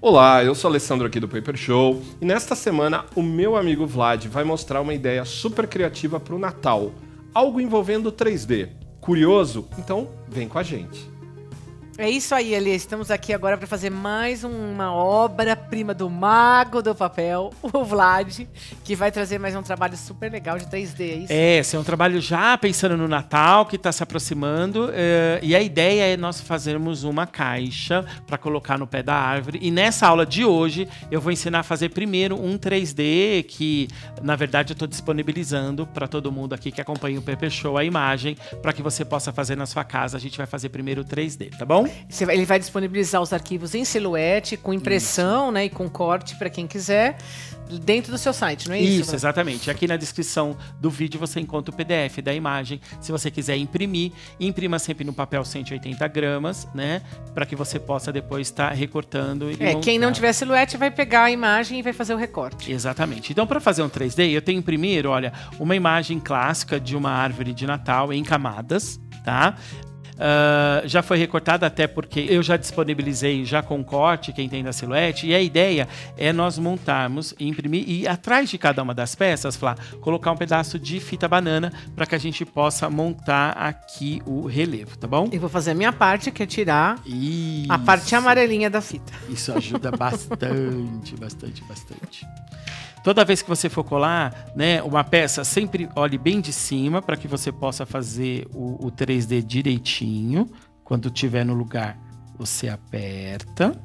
Olá, eu sou Alessandro aqui do Paper Show e nesta semana o meu amigo Vlad vai mostrar uma ideia super criativa para o Natal, algo envolvendo 3D. Curioso? Então vem com a gente. É isso aí, Eli. Estamos aqui agora para fazer mais uma obra-prima do mago do papel, o Vlad, que vai trazer mais um trabalho super legal de 3D, é isso? Esse é um trabalho já pensando no Natal, que está se aproximando, e a ideia é nós fazermos uma caixa para colocar no pé da árvore. E nessa aula de hoje, eu vou ensinar a fazer primeiro um 3D, que na verdade eu estou disponibilizando para todo mundo aqui que acompanha o Paper Show a imagem, para que você possa fazer na sua casa. A gente vai fazer primeiro o 3D, tá bom? Ele vai disponibilizar os arquivos em silhuete, com impressão, né, e com corte para quem quiser, dentro do seu site, não é isso? Isso, exatamente. Aqui na descrição do vídeo você encontra o PDF da imagem. Se você quiser imprimir, imprima sempre no papel 180 gramas, né? Para que você possa depois estar recortando. E quem não tiver silhuete vai pegar a imagem e vai fazer o recorte. Exatamente. Então, para fazer um 3D, eu tenho primeiro, olha, uma imagem clássica de uma árvore de Natal em camadas, tá? Já foi recortada até porque eu já disponibilizei já com corte, quem tem da silhuete, e a ideia é nós montarmos e imprimir, e atrás de cada uma das peças, Flá, colocar um pedaço de fita banana para que a gente possa montar aqui o relevo, tá bom? Eu vou fazer a minha parte, que é tirar a parte amarelinha da fita. Isso ajuda bastante, bastante. Toda vez que você for colar, né, uma peça, sempre olhe bem de cima para que você possa fazer o 3D direitinho. Quando estiver no lugar, você aperta.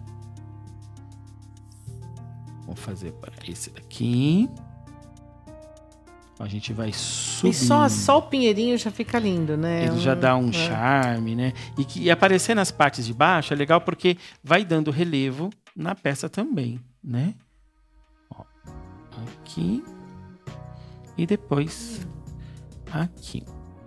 Vamos fazer para esse daqui. A gente vai subir. E só o pinheirinho já fica lindo, né? Ele já dá um charme, né? E aparecer nas partes de baixo é legal porque vai dando relevo na peça também, né? Aqui e depois aqui.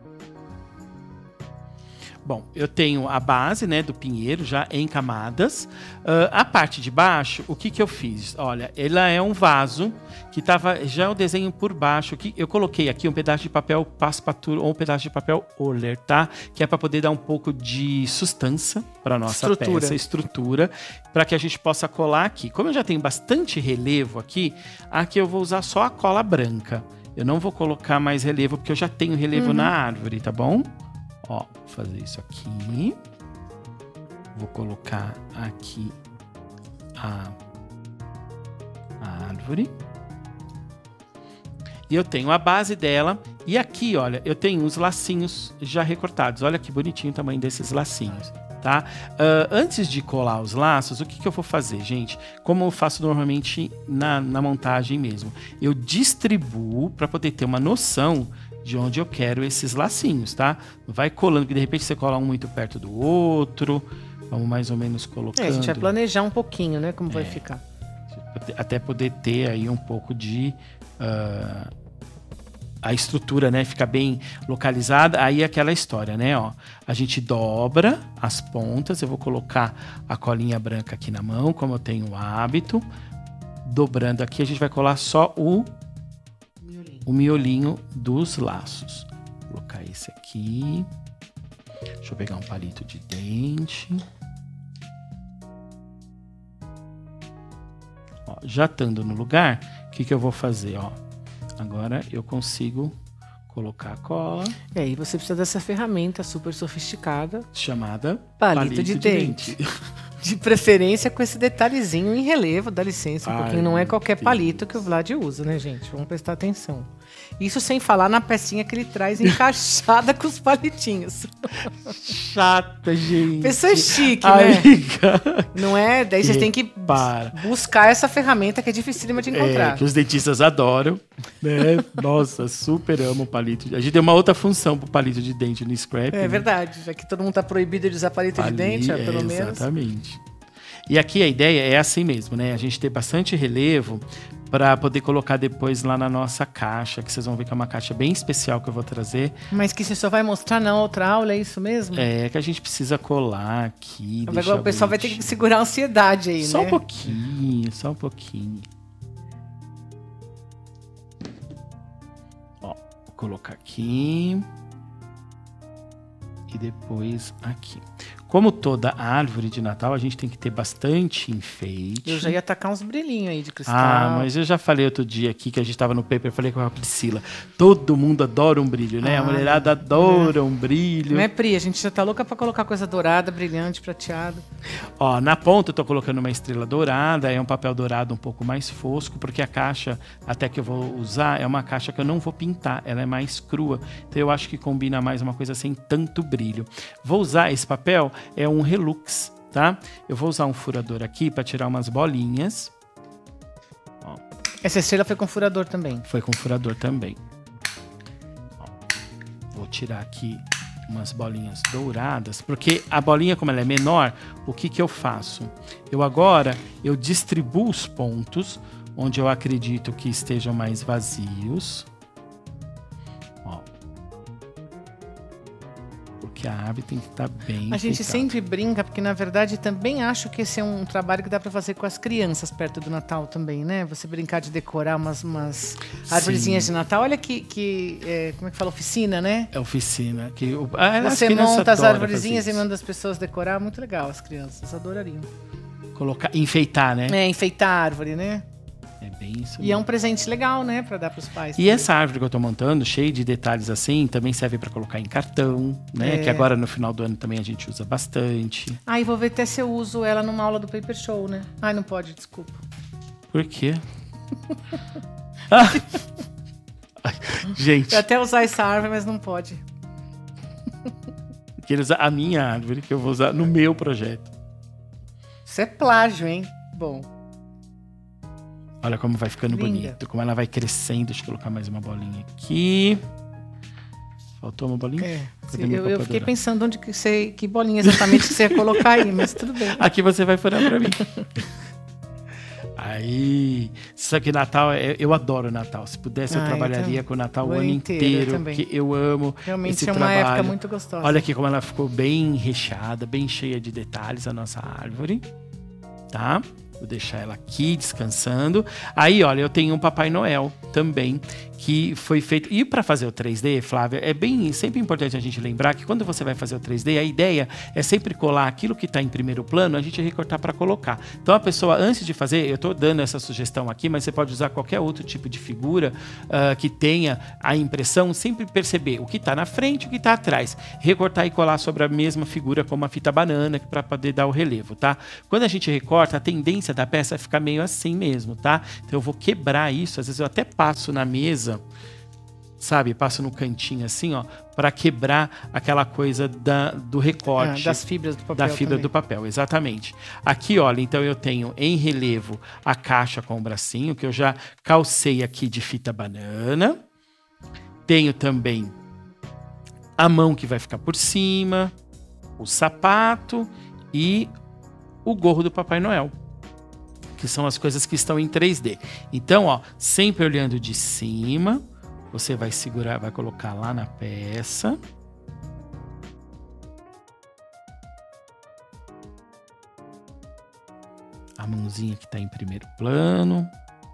Bom, eu tenho a base, né, do pinheiro já em camadas. A parte de baixo, o que que eu fiz? Olha, ela é um vaso que estava já o desenho por baixo. Que eu coloquei aqui um pedaço de papel passepartout ou um pedaço de papel Oler, tá? Que é para poder dar um pouco de sustância para nossa estrutura, para que a gente possa colar aqui. Como eu já tenho bastante relevo aqui eu vou usar só a cola branca. Eu não vou colocar mais relevo porque eu já tenho relevo na árvore, tá bom? Ó, vou fazer isso aqui. Vou colocar aqui a árvore. E eu tenho a base dela. E aqui, olha, eu tenho os lacinhos já recortados. Olha que bonitinho o tamanho desses lacinhos, tá? Antes de colar os laços, o que que eu vou fazer, gente? Como eu faço normalmente na montagem mesmo. Eu distribuo para poder ter uma noção de onde eu quero esses lacinhos, tá? Não vai colando, porque de repente você cola um muito perto do outro. Vamos mais ou menos colocando. A gente vai planejar um pouquinho, né? Como vai ficar. Até poder ter aí um pouco de... a estrutura, né? Fica bem localizada. Aí é aquela história, né? Ó, a gente dobra as pontas. Eu vou colocar a colinha branca aqui na mão, como eu tenho o hábito. Dobrando aqui, a gente vai colar só o miolinho dos laços. Vou colocar esse aqui. Deixa eu pegar um palito de dente. Ó, já estando no lugar, o que que eu vou fazer? Ó, agora eu consigo colocar a cola. E você precisa dessa ferramenta super sofisticada chamada palito de dente. De preferência com esse detalhezinho em relevo, dá licença, porque não é qualquer palito que o Vlad usa, né, gente? Vamos prestar atenção. Isso sem falar na pecinha que ele traz encaixada com os palitinhos. Chata, gente. Pessoa chique, né? Não é? Daí vocês têm que buscar essa ferramenta que é dificílima de encontrar. Que os dentistas adoram, né? Nossa, super amo o palito. A gente deu uma outra função pro palito de dente no Scrap. É verdade, já que todo mundo tá proibido de usar palito de dente, pelo menos. Exatamente. E aqui a ideia é assim mesmo, né? A gente ter bastante relevo para poder colocar depois lá na nossa caixa, que vocês vão ver que é uma caixa bem especial que eu vou trazer. Mas que você só vai mostrar na outra aula, é isso mesmo? É, que a gente precisa colar aqui. Agora o pessoal vai ter que segurar a ansiedade aí, só né? Só um pouquinho. Ó, vou colocar aqui. E depois aqui. Como toda árvore de Natal, a gente tem que ter bastante enfeite. Eu já ia tacar uns brilhinhos aí de cristal. Ah, mas eu já falei outro dia aqui que a gente tava no paper, eu falei com a Priscila. Todo mundo adora um brilho, né? A mulherada adora um brilho. Não é, Pri? A gente já tá louca pra colocar coisa dourada, brilhante, prateado. Ó, na ponta eu tô colocando uma estrela dourada, é um papel dourado um pouco mais fosco, porque a caixa, até que eu vou usar, é uma caixa que eu não vou pintar, ela é mais crua. Então eu acho que combina mais uma coisa sem tanto brilho. Vou usar esse papel, é um Relux, tá? Eu vou usar um furador aqui para tirar umas bolinhas. Ó. Essa estrela foi com furador também. Foi com furador também. Ó. Vou tirar aqui umas bolinhas douradas, porque a bolinha, como ela é menor, o que eu faço? Eu distribuo os pontos onde eu acredito que estejam mais vazios. Que a árvore tem que estar bem A gente enfeitada. sempre brinca, porque na verdade também acho que esse é um trabalho que dá para fazer com as crianças perto do Natal também, né? Você brincar de decorar umas árvorezinhas de Natal. Olha como é que fala? Oficina, né? É oficina. Você monta as arvorezinhas e manda as pessoas decorar. Muito legal, as crianças adorariam. Enfeitar, né? É, enfeitar a árvore, né? É bem isso. E é um presente legal, né? Pra dar pros pais. E essa árvore que eu tô montando, cheia de detalhes assim, também serve para colocar em cartão, né? Que agora no final do ano também a gente usa bastante. E vou ver até se eu uso ela numa aula do Paper Show, né? Não pode, desculpa. Por quê? Gente. Eu até usar essa árvore, mas não pode. A minha árvore que eu vou usar no meu projeto. Isso é plágio, hein? Bom. Olha como vai ficando bonito, como ela vai crescendo. Deixa eu colocar mais uma bolinha aqui. Faltou uma bolinha? Eu fiquei pensando que bolinha exatamente que você ia colocar aí, mas tudo bem. Aqui você vai furar pra mim. Aí, só que Natal, eu adoro Natal. Se pudesse, eu trabalharia com o Natal o ano inteiro, porque eu amo realmente esse trabalho. Realmente é uma época muito gostosa. Olha aqui como ela ficou bem recheada, bem cheia de detalhes, a nossa árvore, tá? Vou deixar ela aqui descansando. Aí, olha, eu tenho um Papai Noel também, que foi feito... E para fazer o 3D, Flávia, sempre importante a gente lembrar que quando você vai fazer o 3D, a ideia é sempre colar aquilo que está em primeiro plano, a gente recortar para colocar. Então, a pessoa, antes de fazer, eu estou dando essa sugestão aqui, mas você pode usar qualquer outro tipo de figura que tenha a impressão, sempre perceber o que está na frente e o que está atrás. Recortar e colar sobre a mesma figura, como a fita banana, para poder dar o relevo, tá? Quando a gente recorta, a tendência da peça é ficar meio assim mesmo, tá? Então, eu vou quebrar isso, às vezes eu até passo na mesa, sabe? Passo no cantinho assim, ó, para quebrar aquela coisa do recorte. Das fibras do papel. Da fibra do papel, exatamente. Aqui, olha, então eu tenho em relevo a caixa com o bracinho, que eu já calcei aqui de fita banana. Tenho também a mão que vai ficar por cima, o sapato e o gorro do Papai Noel, que são as coisas que estão em 3D. Então, ó, sempre olhando de cima, você vai segurar, vai colocar lá na peça. A mãozinha que está em primeiro plano.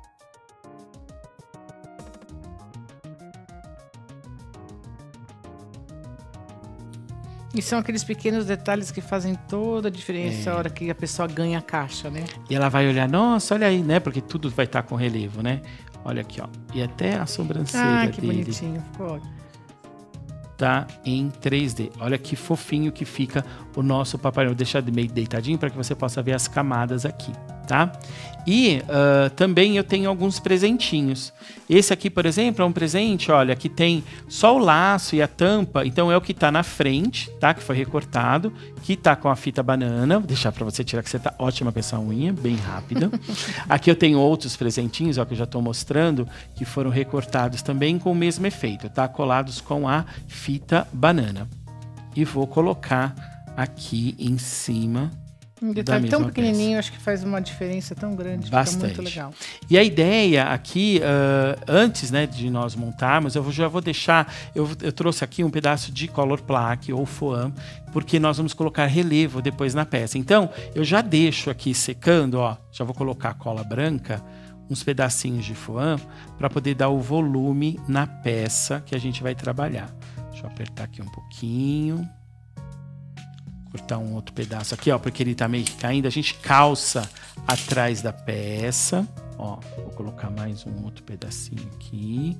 E são aqueles pequenos detalhes que fazem toda a diferença na hora que a pessoa ganha a caixa, né? E ela vai olhar, nossa, olha aí, né? Porque tudo vai estar com relevo, né? Olha aqui, ó. E até a sobrancelha que dele. bonitinho. Ficou. Tá em 3D. Olha que fofinho que fica o nosso Papai Noel. Vou deixar meio deitadinho para que você possa ver as camadas aqui, tá? E também eu tenho alguns presentinhos. Esse aqui, por exemplo, é um presente, olha, que tem só o laço e a tampa. Então é o que tá na frente, tá? Que foi recortado, que tá com a fita banana. Vou deixar para você tirar, que você tá ótima com essa unha, bem rápida. Aqui eu tenho outros presentinhos, ó, que eu já tô mostrando, que foram recortados também com o mesmo efeito, tá? Colados com a fita banana. E vou colocar aqui em cima. Um detalhe tão pequenininho, acho que faz uma diferença tão grande. Bastante. Fica muito legal. E a ideia aqui, antes, né, de nós montarmos, eu já vou deixar... Eu trouxe aqui um pedaço de color plaque ou foam, porque nós vamos colocar relevo depois na peça. Então, eu já deixo aqui secando, ó. Já vou colocar cola branca, uns pedacinhos de foam, para poder dar o volume na peça que a gente vai trabalhar. Deixa eu apertar aqui um pouquinho. Cortar um outro pedaço aqui, ó, porque ele tá meio que caindo. A gente calça atrás da peça. Ó, vou colocar mais um outro pedacinho aqui.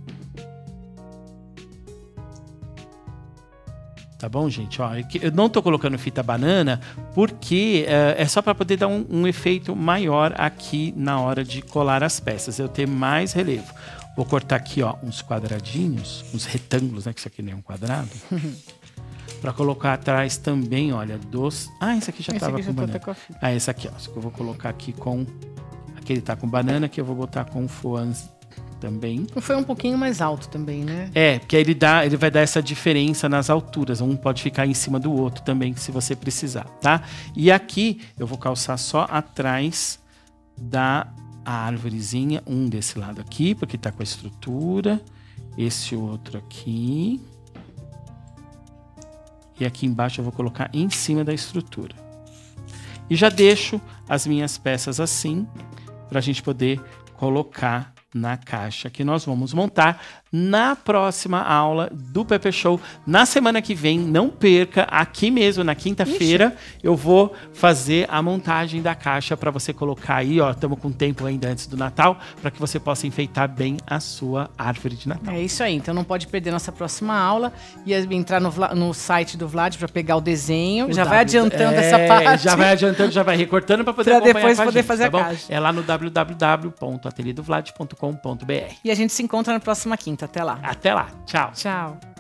Tá bom, gente? Ó, eu não tô colocando fita banana porque é só para poder dar um efeito maior aqui na hora de colar as peças. Eu ter mais relevo. Vou cortar aqui, ó, uns quadradinhos, uns retângulos, né? Que isso aqui nem é um quadrado. Para colocar atrás também, olha, dos... Ah, esse aqui já tava com banana. Ah, esse aqui, ó. Esse que eu vou colocar aqui com... Aquele tá com banana, que eu vou botar com fãs também. Foi um pouquinho mais alto também, né? É, porque aí ele vai dar essa diferença nas alturas. Um pode ficar em cima do outro também, se você precisar, tá? E aqui eu vou calçar só atrás da árvorezinha, um desse lado aqui, porque tá com a estrutura. Esse outro aqui. E aqui embaixo eu vou colocar em cima da estrutura. E já deixo as minhas peças assim, para a gente poder colocar na caixa que nós vamos montar na próxima aula do Pepper Show. Na semana que vem, não perca, aqui mesmo, na quinta-feira, eu vou fazer a montagem da caixa para você colocar aí, ó, estamos com tempo ainda antes do Natal, para que você possa enfeitar bem a sua árvore de Natal. É isso aí, então não pode perder nossa próxima aula e entrar no site do Vlad para pegar o desenho, já vai adiantando essa parte. Já vai adiantando, já vai recortando para poder acompanhar depois poder gente, fazer tá a caixa. É lá no www.ateledovlad.com.br. E a gente se encontra na próxima quinta. Até lá. Até lá. Tchau. Tchau.